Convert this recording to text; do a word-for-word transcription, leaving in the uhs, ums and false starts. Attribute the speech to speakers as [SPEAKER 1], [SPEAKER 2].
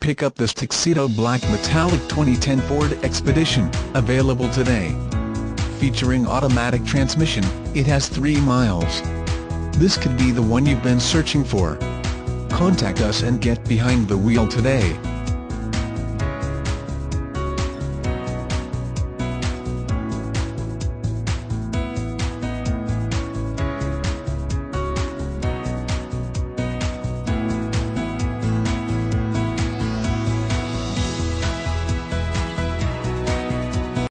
[SPEAKER 1] pick up this tuxedo black metallic twenty ten Ford Expedition, available today. Featuring automatic transmission, it has three miles. This could be the one you've been searching for. Contact us and get behind the wheel today.